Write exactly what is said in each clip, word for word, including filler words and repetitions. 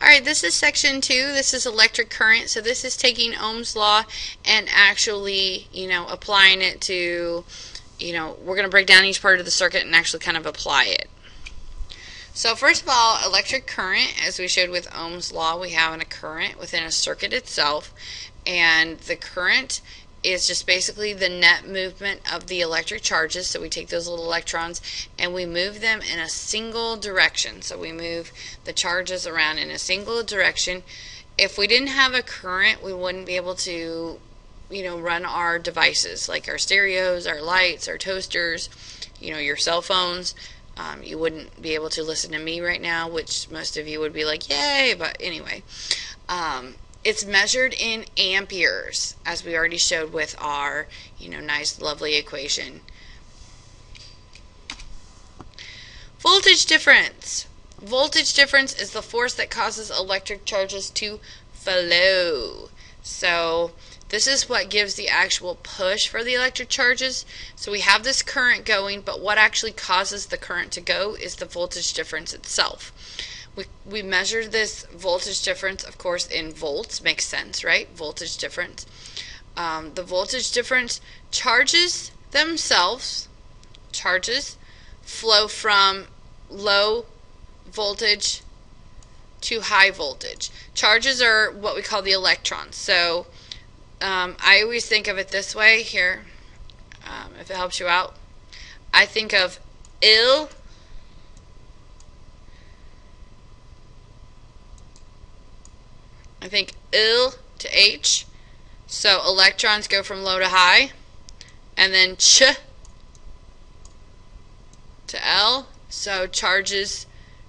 Alright, this is section two. This is electric current. So this is taking Ohm's law and actually, you know, applying it to, you know, we're going to break down each part of the circuit and actually kind of apply it. So first of all, electric current, as we showed with Ohm's law, we have a current within a circuit itself, and the current is just basically the net movement of the electric charges. So we take those little electrons and we move them in a single direction. So we move the charges around in a single direction. If we didn't have a current, we wouldn't be able to, you know, run our devices like our stereos, our lights, our toasters, you know, your cell phones. Um, you wouldn't be able to listen to me right now, which most of you would be like, yay, but anyway. Um, it's measured in amperes, as we already showed with our, you know, nice, lovely equation. Voltage difference. Voltage difference is the force that causes electric charges to flow. So this is what gives the actual push for the electric charges. So we have this current going, but what actually causes the current to go is the voltage difference itself. We, we measure this voltage difference, of course, in volts. Makes sense, right? Voltage difference. Um, the voltage difference, charges themselves, charges flow from low voltage to high voltage. Charges are what we call the electrons. So Um, I always think of it this way here, um, if it helps you out. I think of L I think L to H, so electrons go from low to high, and then Ch to L, so charges,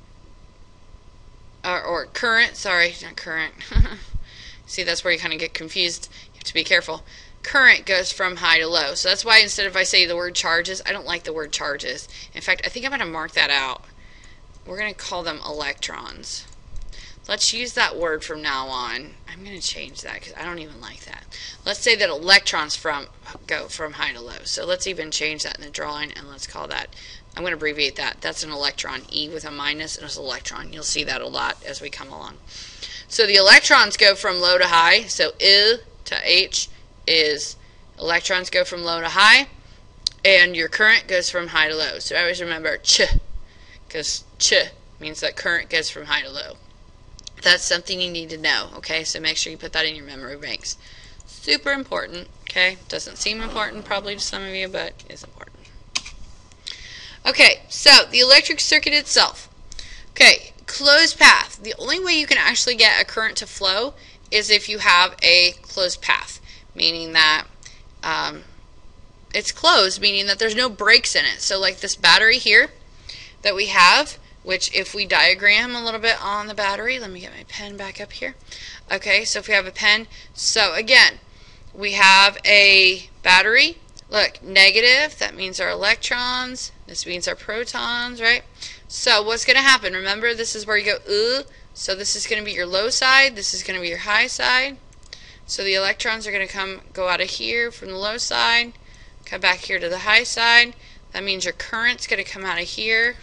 or, or current, sorry, not current. See, that's where you kind of get confused. To be careful. Current goes from high to low. So that's why instead of I say the word charges, I don't like the word charges. In fact, I think I'm going to mark that out. We're going to call them electrons. Let's use that word from now on. I'm going to change that because I don't even like that. Let's say that electrons from go from high to low. So let's even change that in the drawing, and let's call that, I'm going to abbreviate that. That's an electron. E with a minus and it's an electron. You'll see that a lot as we come along. So the electrons go from low to high. So I to H is electrons go from low to high, and your current goes from high to low. So I always remember Ch, because Ch means that current goes from high to low. That's something you need to know, okay? So make sure you put that in your memory banks. Super important, okay? Doesn't seem important probably to some of you, but it's important. Okay, so the electric circuit itself. Okay, closed path. The only way you can actually get a current to flow is if you have a closed path, meaning that um, it's closed, meaning that there's no breaks in it. So like this battery here that we have, which if we diagram a little bit on the battery, let me get my pen back up here. Okay, so if we have a pen, so again, we have a battery. Look, negative, that means our electrons, this means our protons, right? So what's going to happen? Remember, this is where you go, uh, so this is going to be your low side, this is going to be your high side. So the electrons are going to come go out of here from the low side, come back here to the high side. That means your current's going to come out of here,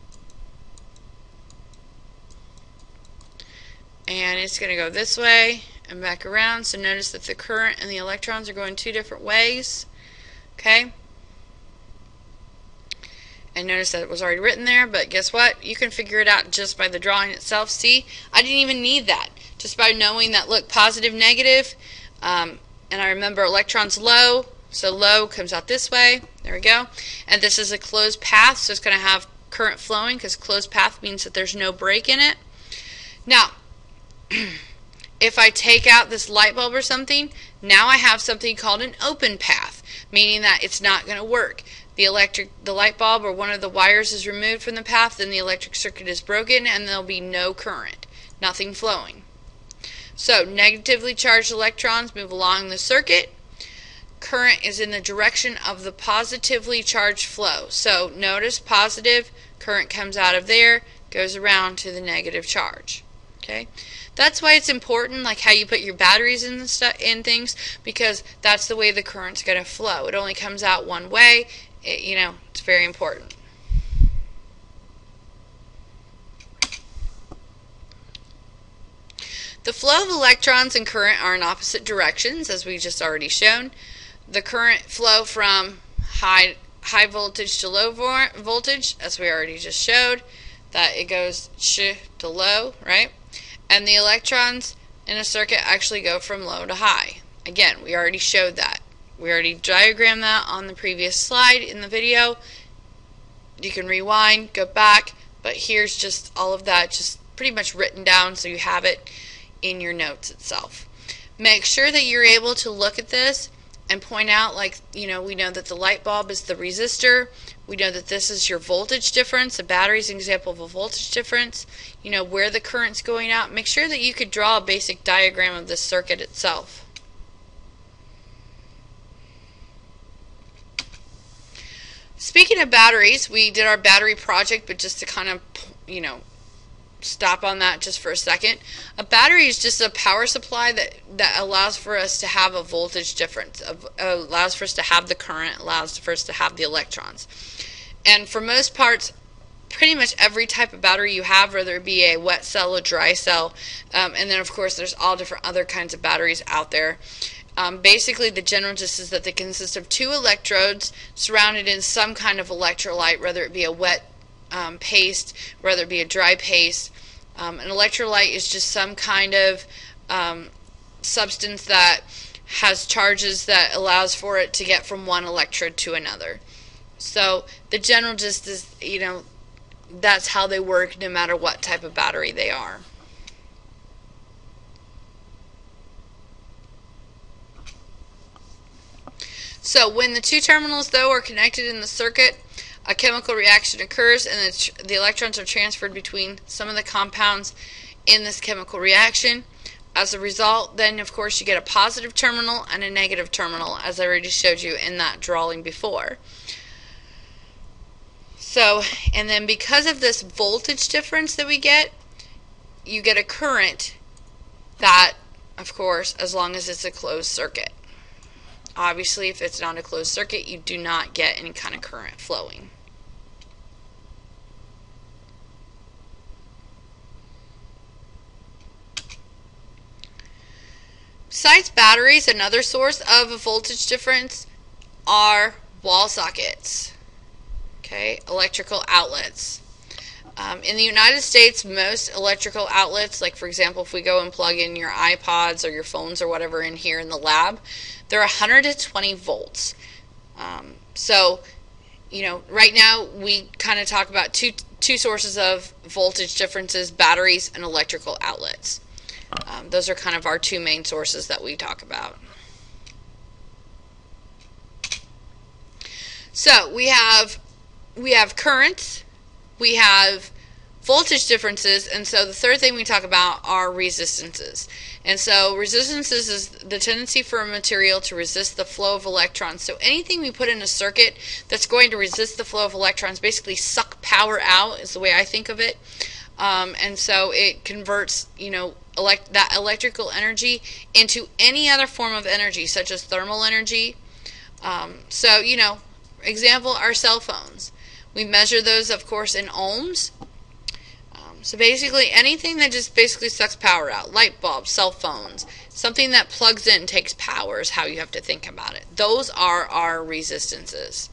and it's going to go this way and back around. So notice that the current and the electrons are going two different ways. Okay? And notice that it was already written there, but guess what? You can figure it out just by the drawing itself. See, I didn't even need that. Just by knowing that, look, positive, negative, um, and I remember electrons low, so low comes out this way. There we go. And this is a closed path, so it's going to have current flowing because closed path means that there's no break in it. Now, if I take out this light bulb or something, now I have something called an open path, meaning that it's not going to work. The electric, the light bulb or one of the wires is removed from the path, then the electric circuit is broken and there'll be no current, nothing flowing. So negatively charged electrons move along the circuit. Current is in the direction of the positively charged flow. So notice positive, current comes out of there, goes around to the negative charge. Okay, that's why it's important, like how you put your batteries in, the in things, because that's the way the current's going to flow. It only comes out one way. It, you know, it's very important. The flow of electrons and current are in opposite directions, as we just already shown. The current flow from high high voltage to low voltage, as we already just showed, that it goes sh to low, right? And the electrons in a circuit actually go from low to high. Again, we already showed that. We already diagrammed that on the previous slide in the video. You can rewind, go back, but here's just all of that just pretty much written down so you have it in your notes itself. Make sure that you're able to look at this and point out, like, you know, we know that the light bulb is the resistor. We know that this is your voltage difference. The battery is an example of a voltage difference. You know where the current's going out. Make sure that you could draw a basic diagram of this circuit itself. Speaking of batteries, we did our battery project, but just to kind of, you know, stop on that just for a second. A battery is just a power supply that, that allows for us to have a voltage difference, uh, allows for us to have the current, allows for us to have the electrons. And for most parts, pretty much every type of battery you have, whether it be a wet cell, a dry cell, um, and then of course there's all different other kinds of batteries out there. Um, basically, the general gist is that they consist of two electrodes surrounded in some kind of electrolyte, whether it be a wet um, paste, whether it be a dry paste. Um, an electrolyte is just some kind of um, substance that has charges that allows for it to get from one electrode to another. So the general gist is, you know, that's how they work no matter what type of battery they are. So when the two terminals, though, are connected in the circuit, a chemical reaction occurs and the, the electrons are transferred between some of the compounds in this chemical reaction. As a result, then, of course, you get a positive terminal and a negative terminal, as I already showed you in that drawing before. So, and then because of this voltage difference that we get, you get a current that, of course, as long as it's a closed circuit. Obviously, if it's not a closed circuit, you do not get any kind of current flowing. Besides batteries, another source of a voltage difference are wall sockets, okay, electrical outlets. Um, in the United States, most electrical outlets, like for example, if we go and plug in your iPods or your phones or whatever in here in the lab, they're one hundred twenty volts. Um, so, you know, right now we kind of talk about two two sources of voltage differences: batteries and electrical outlets. Um, those are kind of our two main sources that we talk about. So we have we have currents, we have voltage differences, and so the third thing we talk about are resistances. And so resistances is the tendency for a material to resist the flow of electrons. So anything we put in a circuit that's going to resist the flow of electrons, basically suck power out, is the way I think of it. Um, and so it converts, you know, elect that electrical energy into any other form of energy, such as thermal energy. Um, so, you know, example, our cell phones. We measure those, of course, in ohms. Um, so basically anything that just basically sucks power out, light bulbs, cell phones, something that plugs in and takes power is how you have to think about it. Those are our resistances.